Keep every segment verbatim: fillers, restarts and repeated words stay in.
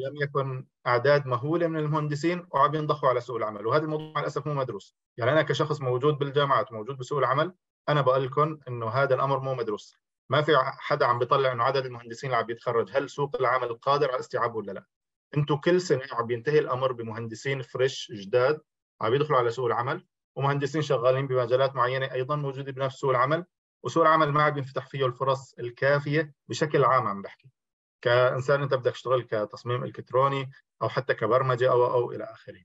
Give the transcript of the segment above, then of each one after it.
لم يكن اعداد مهوله من المهندسين وعم ينضخوا على سوق العمل، وهذا الموضوع مع الاسف مو مدروس. يعني انا كشخص موجود بالجامعات وموجود بسوق العمل، انا بقول لكم انه هذا الامر مو مدروس. ما في حدا عم بيطلع انه عدد المهندسين اللي عم يتخرج هل سوق العمل قادر على استيعابه ولا لا. انتم كل سنه عم ينتهي الامر بمهندسين فريش جداد عم يدخلوا على سوق العمل، ومهندسين شغالين بمجالات معينه ايضا موجوده بنفس سوق العمل، وسوق العمل ما عم ينفتح فيه الفرص الكافيه بشكل عام. عم بحكي كإنسان أنت بدك تشتغل كتصميم إلكتروني أو حتى كبرمجة أو أو إلى آخره.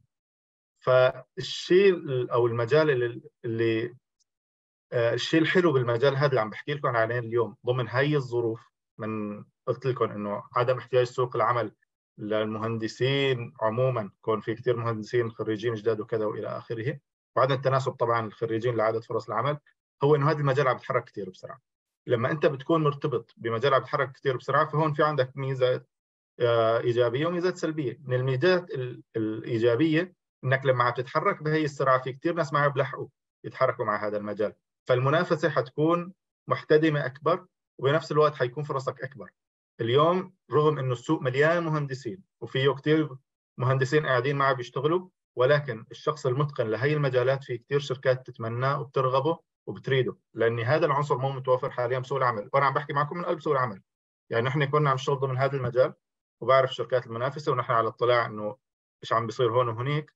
فالشيء أو المجال اللي, اللي آه الشيء الحلو بالمجال هذا اللي عم بحكي لكم عليه اليوم ضمن هاي الظروف، من قلت لكم إنه عدم احتياج سوق العمل للمهندسين عموما، كون في كثير مهندسين خريجين جداد وكذا وإلى آخره، وعدم التناسب طبعا الخريجين لعدد فرص العمل، هو إنه هذا المجال عم يتحرك كثير بسرعة. لما انت بتكون مرتبط بمجال عم بيتحرك كثير بسرعه، فهون في عندك ميزه ايجابيه وميزات سلبيه. من الميزات الايجابيه انك لما عم تتحرك بهي السرعه في كثير ناس ما عم بيلحقوا يتحركوا مع هذا المجال، فالمنافسه حتكون محتدمه اكبر، وبنفس الوقت حيكون فرصك اكبر. اليوم رغم انه السوق مليان مهندسين وفيه كثير مهندسين قاعدين معه بيشتغلوا، ولكن الشخص المتقن لهي المجالات في كثير شركات تتمناه وبترغبه وبتريده، لان هذا العنصر مو متوفر حاليا بسوق العمل. وانا عم بحكي معكم من قلب سوق العمل، يعني نحن كنا عم نشتغل ضمن هذا المجال وبعرف الشركات المنافسه، ونحن على اطلاع انه ايش عم بيصير هون وهنيك.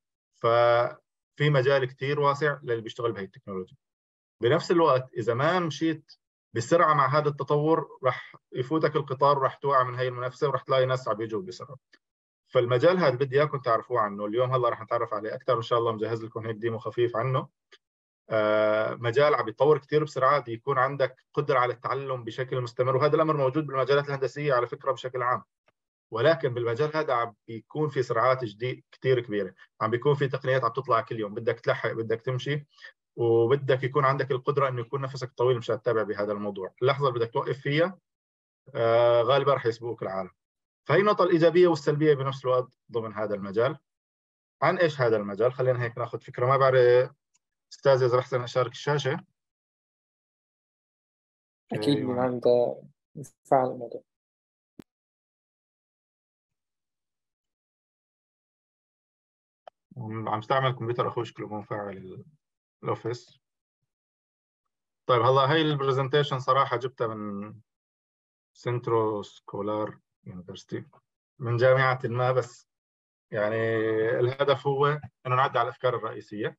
ففي مجال كثير واسع للي بيشتغل بهي التكنولوجيا. بنفس الوقت اذا ما مشيت بسرعه مع هذا التطور راح يفوتك القطار وراح توقع من هي المنافسه وراح تلاقي ناس عم بيجوا بسرعه. فالمجال هذا بدي اياكم تعرفوه عنه اليوم، هلا راح نتعرف عليه اكثر ان شاء الله. مجهز لكم هيك ديمو خفيف عنه. آه مجال عم بيتطور كثير بسرعه، دي يكون عندك قدره على التعلم بشكل مستمر، وهذا الامر موجود بالمجالات الهندسيه على فكره بشكل عام. ولكن بالمجال هذا عم بيكون في سرعات جديد كثير كبيره، عم بيكون في تقنيات عم تطلع كل يوم، بدك تلحق بدك تمشي، وبدك يكون عندك القدره انه يكون نفسك طويل مشان تتابع بهذا الموضوع. اللحظه اللي بدك توقف فيها آه غالبا رح يسبقوك العالم. فهي النقطه الايجابيه والسلبيه بنفس الوقت ضمن هذا المجال. عن ايش هذا المجال؟ خلينا هيك ناخذ فكره. ما بعرف استاذ اذا رح اشارك الشاشه. اكيد من عند فعل الموضوع. عم استعمل كمبيوتر اخوي شكله مو مفعل الاوفيس. طيب هلا هي البرزنتيشن صراحه جبتها من سنترو سكولار يونيفرسيتي من جامعه ما، بس يعني الهدف هو انه نعدي على الافكار الرئيسيه،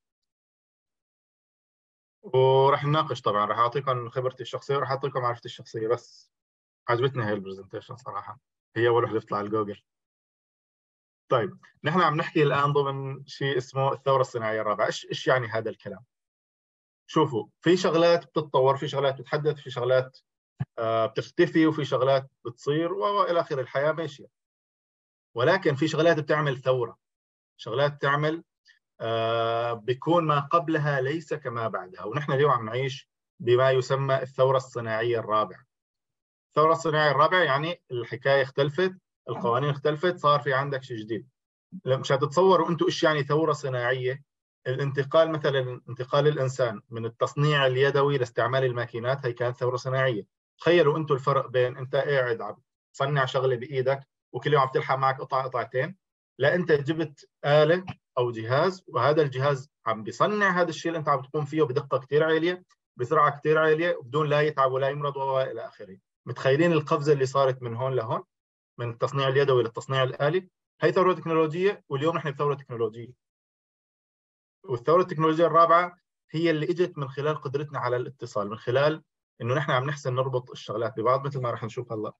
وراح نناقش. طبعا راح اعطيكم خبرتي الشخصيه وراح اعطيكم معرفتي الشخصيه. بس عجبتني هي البرزنتيشن صراحه، هي اول وحده بتطلع على جوجل. طيب نحن عم نحكي الان ضمن شيء اسمه الثوره الصناعيه الرابعه. ايش ايش يعني هذا الكلام؟ شوفوا، في شغلات بتتطور، في شغلات بتتحدث، في شغلات آه بتختفي، وفي شغلات بتصير والى اخره. الحياه ماشيه، ولكن في شغلات بتعمل ثوره، شغلات بتعمل آه بيكون ما قبلها ليس كما بعدها. ونحن اليوم عم نعيش بما يسمى الثوره الصناعيه الرابعه. الثوره الصناعيه الرابعه يعني الحكايه اختلفت، القوانين اختلفت، صار في عندك شيء جديد. مش هتتصوروا انتم ايش يعني ثوره صناعيه. الانتقال مثلا، انتقال الانسان من التصنيع اليدوي لاستعمال الماكينات، هي كانت ثوره صناعيه. تخيلوا انتم الفرق بين انت قاعد عم تصنع شغله بايدك وكل يوم عم تلحق معك قطعه قطعتين، لا انت جبت آلة او جهاز، وهذا الجهاز عم بيصنع هذا الشيء اللي انت عم تقوم فيه بدقه كثير عاليه، بسرعه كثير عاليه، وبدون لا يتعب ولا يمرض والى اخره. متخيلين القفزه اللي صارت من هون لهون، من التصنيع اليدوي للتصنيع الآلي؟ هي ثورة تكنولوجية، واليوم نحن بثورة تكنولوجية. والثورة التكنولوجية الرابعة هي اللي اجت من خلال قدرتنا على الاتصال، من خلال انه نحن عم نحسن نربط الشغلات ببعض مثل ما رح نشوف هلا.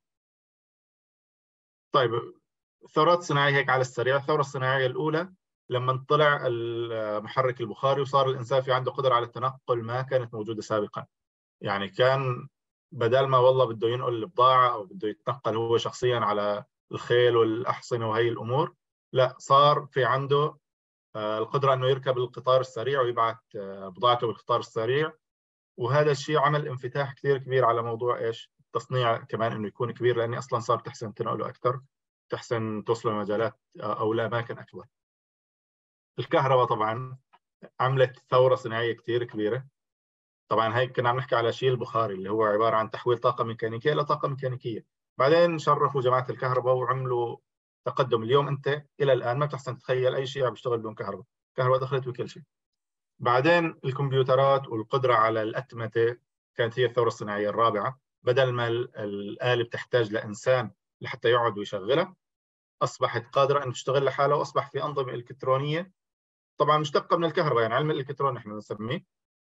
طيب الثورات الصناعية هيك على السريع. الثورة الصناعية الأولى لما طلع المحرك البخاري وصار الإنسان في عنده قدرة على التنقل ما كانت موجودة سابقا. يعني كان بدل ما والله بده ينقل البضاعة أو بده يتنقل هو شخصيا على الخيل والأحصنة وهي الأمور، لا، صار في عنده القدرة أنه يركب القطار السريع ويبعث بضاعته بالقطار السريع. وهذا الشيء عمل انفتاح كثير كبير على موضوع إيش؟ التصنيع كمان إنه يكون كبير، لأني أصلا صار تحسن تنقله أكثر، تحسن توصله لمجالات أو لأماكن أكبر. الكهرباء طبعا عملت ثورة صناعية كثير كبيرة. طبعا هيك كنا عم نحكي على شيء البخاري اللي هو عبارة عن تحويل طاقة ميكانيكية إلى طاقة ميكانيكية. بعدين شرفوا جماعة الكهرباء وعملوا تقدم. اليوم انت الى الان ما بتحسن تتخيل اي شيء عم بيشتغل بدون كهرباء، كهرباء دخلت بكل شيء. بعدين الكمبيوترات والقدره على الاتمته كانت هي الثوره الصناعيه الرابعه. بدل ما الاله بتحتاج لانسان لحتى يقعد ويشغلها، اصبحت قادره ان تشتغل لحالها، واصبح في انظمه الكترونيه طبعا مشتقه من الكهرباء، يعني علم الالكترون نحن بنسميه،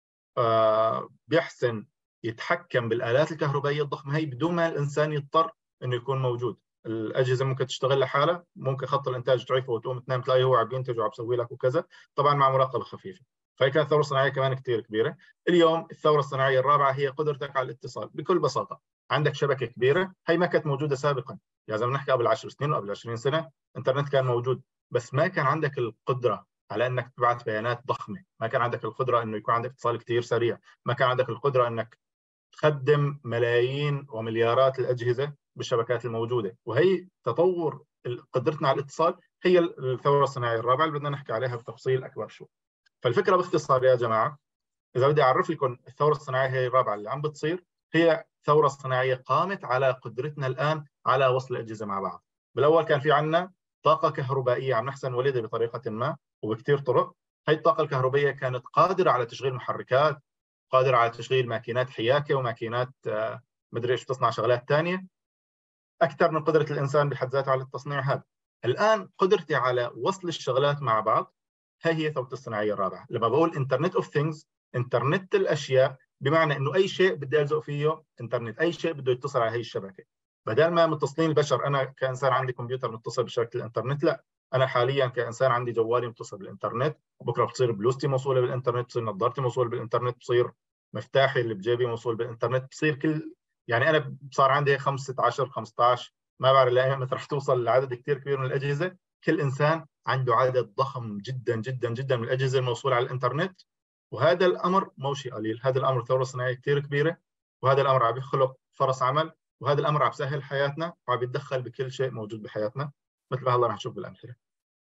آه بيحسن يتحكم بالآلات الكهربائية الضخمة هي بدون ما الإنسان يضطر إنه يكون موجود. الأجهزة ممكن تشتغل لحالها، ممكن خط الإنتاج تعرفه وتقوم تنام تلاقيه هو عم ينتج وعم يسوي لك وكذا، طبعا مع مراقبة خفيفة. فهي كانت ثورة صناعية كمان كثير كبيرة. اليوم الثورة الصناعية الرابعة هي قدرتك على الاتصال بكل بساطة. عندك شبكة كبيرة، هي ما كانت موجودة سابقا، يعني زي ما نحكي قبل عشر سنين وقبل عشرين سنة الإنترنت كان موجود، بس ما كان عندك القدرة على انك تبعث بيانات ضخمه، ما كان عندك القدره انه يكون عندك اتصال كثير سريع، ما كان عندك القدره انك تخدم ملايين ومليارات الاجهزه بالشبكات الموجوده. وهي تطور قدرتنا على الاتصال هي الثوره الصناعيه الرابعه اللي بدنا نحكي عليها بتفصيل اكبر شوي. فالفكره باختصار يا جماعه، اذا بدي اعرف لكم الثوره الصناعيه هي الرابعه اللي عم بتصير، هي ثوره صناعيه قامت على قدرتنا الان على وصل الاجهزه مع بعض. بالاول كان في عندنا طاقه كهربائيه عم نحسن نولدها بطريقه ما وبكثير طرق. هي الطاقه الكهربائيه كانت قادره على تشغيل محركات، قادره على تشغيل ماكينات حياكه وماكينات آه مدري ايش بتصنع شغلات ثانيه اكثر من قدره الانسان بحد ذاته على التصنيع هذا. الان قدرتي على وصل الشغلات مع بعض، هي هي الثوره الصناعيه الرابعه. لما بقول انترنت اوف ثينجز، انترنت الاشياء، بمعنى انه اي شيء بدي الزق فيه انترنت، اي شيء بده يتصل على هي الشبكه. بدل ما متصلين البشر، انا كانسان عندي كمبيوتر متصل بشبكه الانترنت، لا، انا حاليا كانسان عندي جوالي متصل بالانترنت، بكره بتصير بلوزتي موصوله بالانترنت، بتصير نظارتي موصوله بالانترنت، بتصير مفتاحي اللي بجيبي موصول بالانترنت، بتصير كل، يعني انا صار عندي خمسة عشر خمسة عشر ما بعرف الايام متى رح توصل لعدد كثير كبير من الاجهزه. كل انسان عنده عدد ضخم جدا جدا جدا من الاجهزه الموصوله على الانترنت، وهذا الامر مو شيء قليل، هذا الامر ثوره صناعيه كثير كبيره، وهذا الامر عم يخلق فرص عمل، وهذا الامر عم يسهل حياتنا وعم يتدخل بكل شيء موجود بحياتنا مثل ما هلا رح نشوف بالامثله.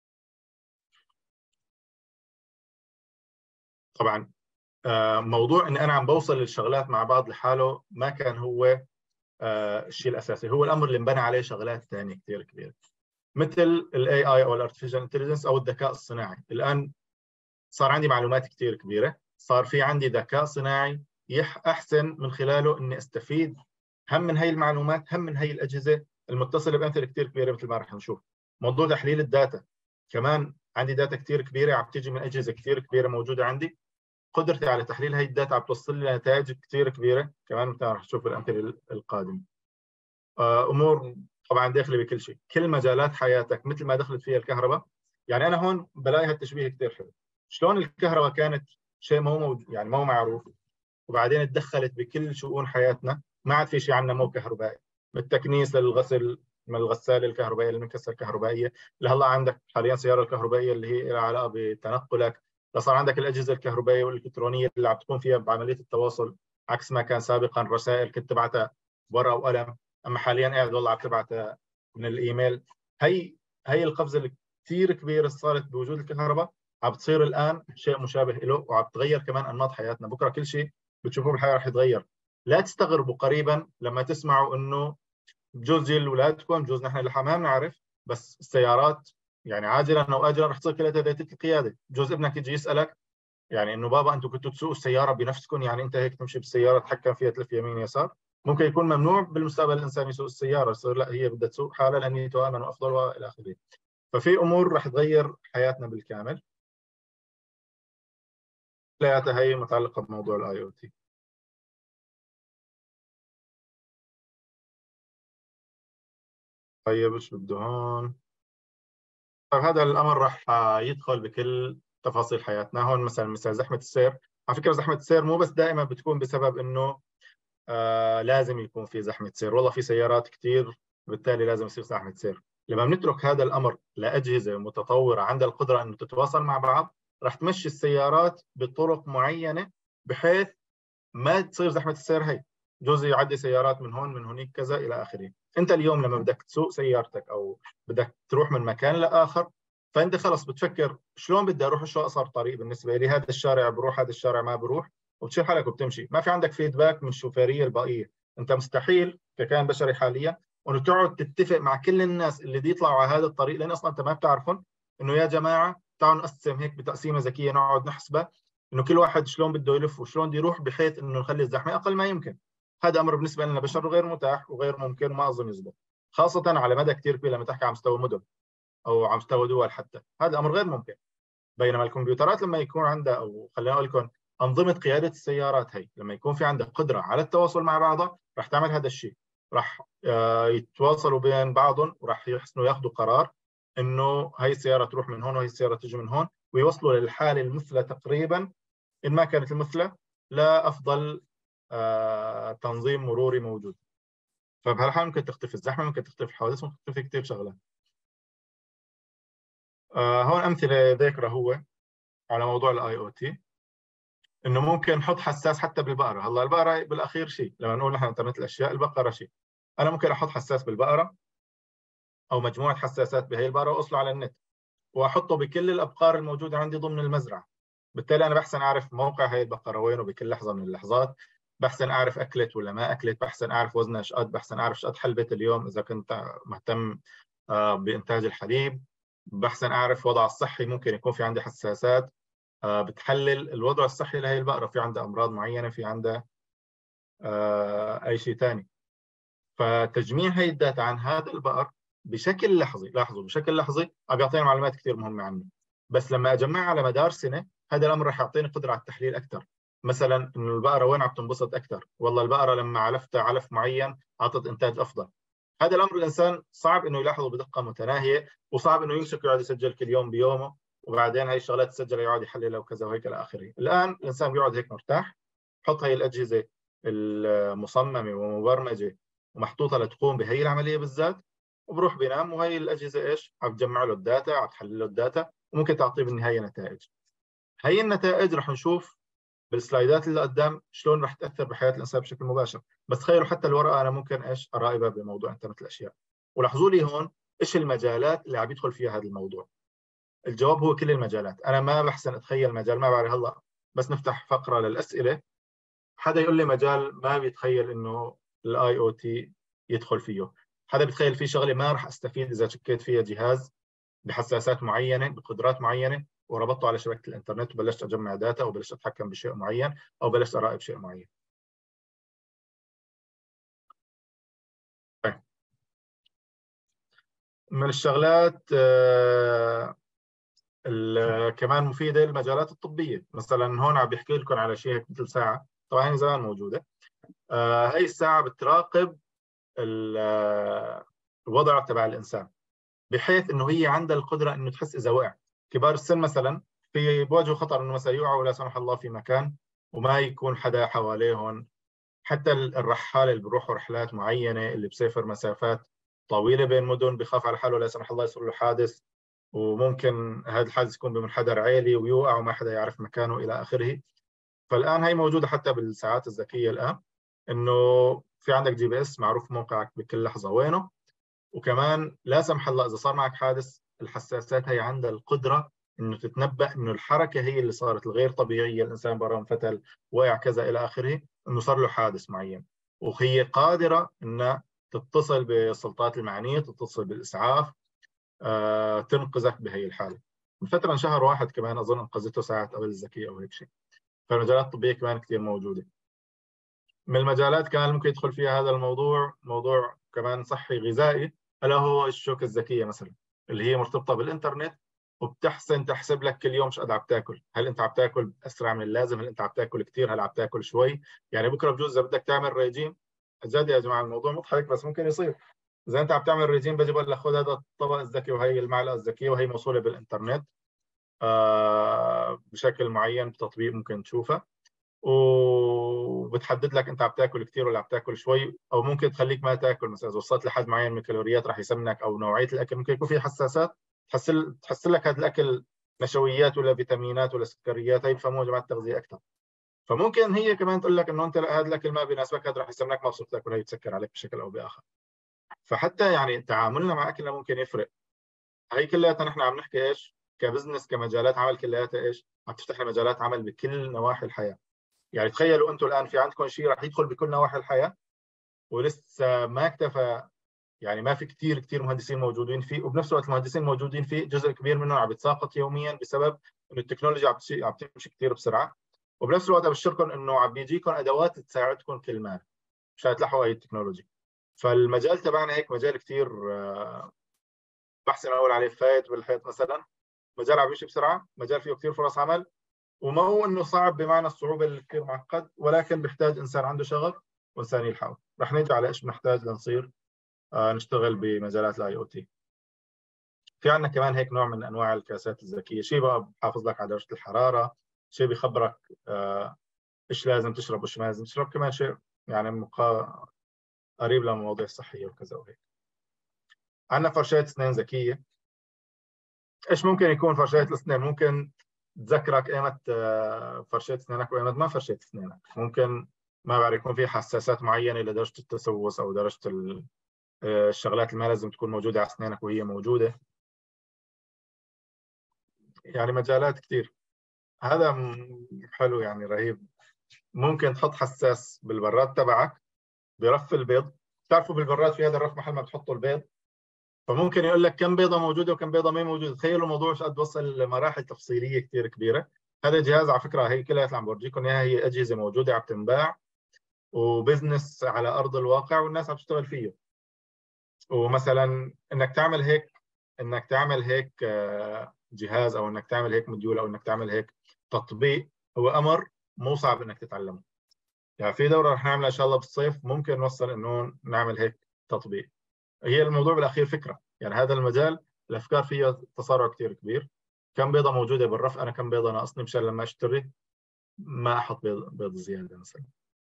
طبعا موضوع اني انا عم بوصل للشغلات مع بعض لحاله ما كان هو الشيء الاساسي، هو الامر اللي انبنى عليه شغلات ثانيه كثير كبيره مثل الاي اي او الارتفيشال انتليجنس او الذكاء الصناعي. الان صار عندي معلومات كثير كبيره، صار في عندي ذكاء صناعي احسن من خلاله اني استفيد هم من هي المعلومات هم من هي الاجهزه المتصله بامثله كثير كبيره مثل ما رح نشوف. موضوع تحليل الداتا، كمان عندي داتا كثير كبيره عم تيجي من اجهزه كثير كبيره موجوده عندي، قدرتي على تحليل هي الداتا عم توصل لي نتائج كثير كبيره كمان مثل ما رح نشوف بالامثله القادمه. امور طبعا داخله بكل شيء، كل مجالات حياتك مثل ما دخلت فيها الكهرباء. يعني انا هون بلاقي هالتشبيه كثير حلو، شلون الكهرباء كانت شيء ما هو يعني ما هو معروف، وبعدين تدخلت بكل شؤون حياتنا، ما عاد في شيء عندنا مو كهربائي، من التكنيس للغسل، من الغساله الكهربائيه للمكسر الكهربائيه، لهلا عندك حاليا سياره الكهربائيه اللي هي لها علاقه بتنقلك، لصار عندك الاجهزه الكهربائيه والالكترونيه اللي عم تكون فيها بعمليه التواصل، عكس ما كان سابقا رسائل كنت تبعتها ورقه وقلم، اما حاليا قاعد والله عم تبعتها من الايميل. هي هي القفزه الكثير كبيره صارت بوجود الكهرباء، عم بتصير الان شيء مشابه له، وعم تغير كمان انماط حياتنا. بكره كل شيء بتشوفوه بالحياه رح يتغير. لا تستغربوا قريبا لما تسمعوا انه بجوز جيل اولادكم، بجوز نحن لحد ما بنعرف، بس السيارات يعني عاجلا او اجلا رح تصير كلها ذاتيه القياده. بجوز ابنك يجي يسالك يعني انه بابا انتم كنتوا تسوقوا السياره بنفسكم، يعني انت هيك تمشي بالسياره تتحكم فيها تلف يمين يسار. ممكن يكون ممنوع بالمستقبل الانسان يسوق السياره، يصير لا هي بدها تسوق حالها لان هي تؤمن وافضل والى اخره. ففي امور رح تغير حياتنا بالكامل، كلياتها هي متعلقه بموضوع الاي او تي. طيب ايش بده هون؟ طيب هذا الامر راح يدخل بكل تفاصيل حياتنا. هون مثلا مثل زحمه السير، على فكره زحمه السير مو بس دائما بتكون بسبب انه آه لازم يكون في زحمه سير، والله في سيارات كثير بالتالي لازم يصير زحمه سير. لما بنترك هذا الامر لاجهزه متطوره عندها القدره انه تتواصل مع بعض، راح تمشي السيارات بطرق معينه بحيث ما تصير زحمه السير. هي جزء يعدي سيارات من هون من هونيك كذا الى اخره. انت اليوم لما بدك تسوق سيارتك او بدك تروح من مكان لاخر، فانت خلص بتفكر شلون بدي اروح، شو اقصر طريق بالنسبه لي، هذا الشارع بروح هذا الشارع ما بروح، وبتشيل حالك وبتمشي. ما في عندك فيدباك من الشوفيريه البقيه، انت مستحيل ككائن بشري حاليا وانه تقعد تتفق مع كل الناس اللي دي يطلعوا على هذا الطريق، لان اصلا انت ما بتعرفهم، انه يا جماعه تعالوا نقسم هيك بتقسيمه ذكيه، نقعد نحسبه انه كل واحد شلون بده يلف وشلون بده يروح، بحيث انه نخلي الزحمه اقل ما يمكن. هذا امر بالنسبه لنا بشر غير متاح وغير ممكن وما اظن يزبط، خاصه على مدى كثير كبير لما تحكي على مستوى مدن او على مستوى دول، حتى هذا امر غير ممكن. بينما الكمبيوترات لما يكون عندها، او خلينا اقول لكم انظمه قياده السيارات هي، لما يكون في عندها قدره على التواصل مع بعضها، راح تعمل هذا الشيء، راح يتواصلوا بين بعضهم، وراح يحسنوا ياخذوا قرار انه هي السياره تروح من هون وهي السياره تجي من هون، ويوصلوا للحاله المثلى تقريبا، ان ما كانت المثلى، لافضل تنظيم مروري موجود. فبهالحال ممكن تختفي الزحمه، ممكن تختفي الحوادث، ممكن تختفي كثير شغلات. هون امثله ذاكره هو على موضوع الاي او تي، انه ممكن نحط حساس حتى بالبقره. هلا البقره بالاخير شيء، لما نقول نحن انترنت الاشياء البقره شيء، انا ممكن احط حساس بالبقره او مجموعه حساسات بهي البقره واوصله على النت، واحطه بكل الابقار الموجوده عندي ضمن المزرعه. بالتالي انا بحسن اعرف موقع هي البقره وينه بكل لحظه من اللحظات، بحسن اعرف اكلت ولا ما اكلت، بحسن اعرف وزنها ايش قد، بحسن اعرف ايش قد حلبت اليوم اذا كنت مهتم بانتاج الحليب، بحسن اعرف وضعها الصحي. ممكن يكون في عندي حساسات بتحلل الوضع الصحي لهي البقرة، في عندها أمراض معينة، في عندها أي شيء ثاني. فتجميع هي الداتا عن هذا البقر بشكل لحظي، لاحظوا بشكل لحظي، عم يعطيني معلومات كثير مهمة عنه. بس لما أجمعها على مدار سنة، هذا الأمر رح يعطيني قدرة على التحليل أكثر. مثلا إنه البقرة وين عم تنبسط أكثر، والله البقرة لما علفتها علف معين أعطت إنتاج أفضل. هذا الأمر الإنسان صعب إنه يلاحظه بدقة متناهية، وصعب إنه يمسك ويقعد يسجل كل يوم بيومه، وبعدين هاي الشغلات تسجل يقعد يحللها وكذا وهيك الى اخره. الان الانسان بيقعد هيك مرتاح، حط هاي الاجهزه المصممه ومبرمجه ومحطوطه لتقوم بهي العمليه بالذات، وبروح بينام، وهي الاجهزه ايش عم تجمع له الداتا، عم تحلل له الداتا، وممكن تعطيه بالنهايه نتائج. هي النتائج رح نشوف بالسلايدات اللي قدام شلون رح تاثر بحياه الانسان بشكل مباشر. بس تخيلوا حتى الورقه انا ممكن ايش اراقبها بموضوع انترنت الاشياء. ولاحظوا لي هون ايش المجالات اللي عم يدخل فيها هذا الموضوع. الجواب هو كل المجالات. انا ما بحسن اتخيل مجال، ما بعرف. هلا بس نفتح فقره للاسئله، حدا يقول لي مجال ما بيتخيل انه الاي او تي يدخل فيه. حدا بيتخيل في شغله ما راح استفيد اذا شكيت فيها جهاز بحساسات معينه بقدرات معينه وربطته على شبكه الانترنت وبلشت اجمع داتا او بلشت اتحكم بشيء معين او بلشت اراقب شيء معين. طيب. من الشغلات آه كمان مفيده المجالات الطبيه. مثلا هون عم بيحكي لكم على شيء مثل ساعه، طبعا هي زمان موجوده. آه هي الساعه بتراقب الوضع تبع الانسان، بحيث انه هي عندها القدره انه تحس اذا وقع. كبار السن مثلا في بواجهوا خطر انه مثلا يوقعوا لا سمح الله في مكان وما يكون حدا حواليهم. حتى الرحاله اللي بيروحوا رحلات معينه، اللي بسافر مسافات طويله بين مدن، بخاف على حاله لا سمح الله يصير له حادث، وممكن هذا الحادث يكون بمنحدر عالي ويوقع وما حدا يعرف مكانه الى اخره. فالان هي موجوده حتى بالساعات الذكيه الان، انه في عندك جي بي اس معروف موقعك بكل لحظه وينه. وكمان لا سمح الله اذا صار معك حادث، الحساسات هي عندها القدره انه تتنبأ انه الحركه هي اللي صارت الغير طبيعيه، الانسان برا انفتل وقع كذا الى اخره، انه صار له حادث معين. وهي قادره انها تتصل بالسلطات المعنيه، تتصل بالاسعاف، آه، تنقذك بهي الحاله. من فتره شهر واحد كمان اظن انقذته ساعه اول الذكيه او هيك شيء. فالمجالات الطبيه كمان كثير موجوده. من المجالات كمان ممكن يدخل فيها هذا الموضوع، موضوع كمان صحي غذائي، الا هو الشوكه الذكيه مثلا، اللي هي مرتبطه بالانترنت، وبتحسن تحسب لك كل يوم ايش قد عم تاكل. هل انت عم تاكل اسرع من اللازم؟ هل انت عم تاكل كثير؟ هل عم تاكل شوي؟ يعني بكره بجوز اذا بدك تعمل ريجيم، جد يا جماعه الموضوع مضحك بس ممكن يصير. اذا انت عم تعمل ريجيم بجي بقول لك خذ هذا الطبق الذكي وهي المعلقه الذكيه، وهي موصوله بالانترنت آه بشكل معين بتطبيق ممكن تشوفه، وبتحدد لك انت عم تاكل كثير ولا عم تاكل شوي، او ممكن تخليك ما تاكل. مثلا اذا وصلت لحد معين من الكالوريات راح يسمنك، او نوعيه الاكل ممكن يكون في حساسات تحسن تحسن لك هذا الاكل نشويات ولا فيتامينات ولا سكريات. هي بفهموها جماعه التغذيه اكثر. فممكن هي كمان تقول لك انه انت هذا الاكل ما بيناسبك، هذا راح يسمنك ما بصير تاكل، هي تسكر عليك بشكل او باخر. فحتى يعني تعاملنا مع اكلنا ممكن يفرق. هي كلياتها نحن عم نحكي ايش كبزنس، كمجالات عمل، كلياتها ايش عم تفتح لنا مجالات عمل بكل نواحي الحياه. يعني تخيلوا انتم الان في عندكم شيء راح يدخل بكل نواحي الحياه، ولسه ما اكتفى يعني ما في كثير كثير مهندسين موجودين فيه، وبنفس الوقت المهندسين موجودين فيه جزء كبير منهم عم يتساقط يوميا بسبب انه التكنولوجيا عم عم تمشي كثير بسرعه. وبنفس الوقت ابشركم انه عم بيجيكم ادوات تساعدكم كل ما مشان تلحقوا هي التكنولوجيا. فالمجال تبعنا هيك مجال كثير بحسن اقول عليه فايت بالحيط مثلا، مجال عم بيمشي بسرعه، مجال فيه كثير فرص عمل، وما هو انه صعب بمعنى الصعوبه اللي كثير معقد، ولكن بيحتاج انسان عنده شغف وانسان يلحقه. رح نيجي على ايش بنحتاج لنصير آه نشتغل بمجالات الاي او تي. في عندنا كمان هيك نوع من انواع الكاسات الذكيه، شيء بقى بحافظ لك على درجه الحراره، شيء بيخبرك آه ايش لازم تشرب وايش ما لازم تشرب، كمان شيء يعني مقا... قريب للمواضيع الصحيه وكذا وهيك. عندنا فرشاة اسنان ذكيه. ايش ممكن يكون فرشاة الاسنان؟ ممكن تذكرك ايمت فرشيت اسنانك وايمت ما فرشيت اسنانك. ممكن ما بعرف يكون في حساسات معينه لدرجه التسوس او درجه الشغلات اللي ما لازم تكون موجوده على اسنانك وهي موجوده. يعني مجالات كثير. هذا حلو يعني رهيب. ممكن تحط حساس بالبراد تبعك برف البيض. بتعرفوا بالبراد في هذا الرف محل ما بتحطوا البيض، فممكن يقول لك كم بيضه موجوده وكم بيضه ما موجوده. تخيلوا الموضوع ايش قد وصل لمراحل تفصيليه كثير كبيره. هذا الجهاز على فكره هي كلها اللي عم بورجيكم اياها هي اجهزه موجوده عم تنباع وبزنس على ارض الواقع والناس عم تشتغل فيه. ومثلا انك تعمل هيك انك تعمل هيك جهاز او انك تعمل هيك موديول او انك تعمل هيك تطبيق هو امر مو صعب انك تتعلمه. يعني في دوره رح نعملها ان شاء الله بالصيف ممكن نوصل انه نعمل هيك تطبيق. هي الموضوع بالاخير فكره. يعني هذا المجال الافكار فيها تسارع كثير كبير. كم بيضه موجوده بالرف، انا كم بيضه ناقصني مشان لما اشتري ما احط بيض بيض زياده مثلا.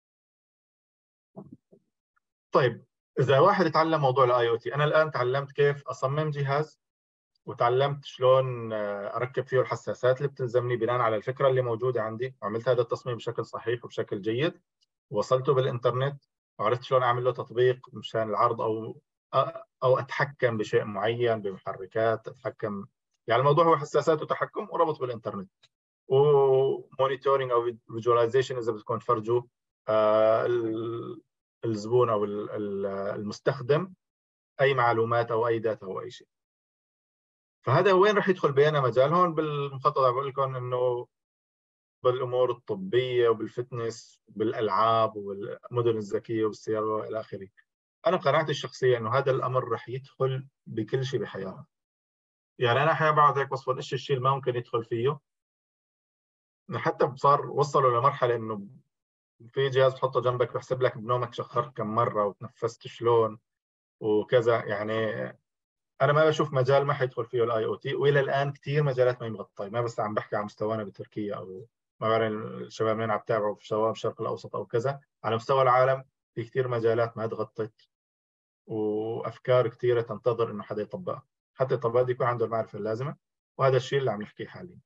طيب اذا واحد اتعلم موضوع الاي او تي، انا الان تعلمت كيف اصمم جهاز وتعلمت شلون اركب فيه الحساسات اللي بتلزمني بناء على الفكره اللي موجوده عندي، وعملت هذا التصميم بشكل صحيح وبشكل جيد، وصلته بالانترنت وعرفت شلون اعمل له تطبيق مشان العرض او او اتحكم بشيء معين بمحركات اتحكم. يعني الموضوع هو حساسات وتحكم وربط بالانترنت ومونيتورنج او فيجواليزيشن اذا بدكم تفرجوا آه الزبون او المستخدم اي معلومات او اي داتا او اي شيء. فهذا وين راح يدخل بينا مجال هون بالمخطط. بقول لكم انه بالامور الطبيه وبالفتنس بالالعاب والمدن الذكيه والسياره والى اخره. انا قناعتي الشخصيه انه هذا الامر راح يدخل بكل شيء بحياتنا. يعني انا احيانا بقعد هيك وصفه ايش الشيء اللي ما ممكن يدخل فيه. حتى صار وصلوا لمرحله انه في جهاز تحطه جنبك بحسب لك بنومك شخرت كم مره وتنفست شلون وكذا. يعني انا ما بشوف مجال ما حيدخل فيه الاي او تي، والى الان كثير مجالات ما مغطيه. ما بس عم بحكي عن مستوانا بتركيا او ما بعرف الشباب مين عم تتابعوا في شباب الشرق الاوسط او كذا، على مستوى العالم في كثير مجالات ما تغطت وافكار كثيره تنتظر انه حدا يطبقها. حتى يطبقها يكون عنده المعرفه اللازمه، وهذا الشيء اللي عم نحكيه حاليا.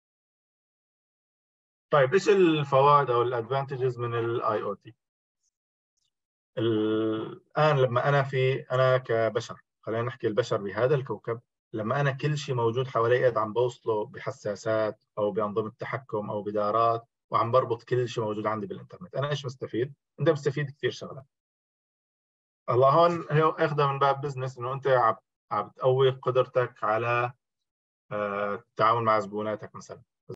طيب ايش الفوائد او الادفانتجز من الاي او تي؟ الان لما انا في انا كبشر، خلينا نحكي البشر بهذا الكوكب، لما انا كل شيء موجود حوالي قاعد عم بوصله بحساسات او بانظمه تحكم او بدارات وعم بربط كل شيء موجود عندي بالانترنت، انا ايش مستفيد؟ انت مستفيد كثير شغلات. الله هون اخذها من باب بزنس انه انت عم عم تقوي قدرتك على التعامل مع زبوناتك مثلا.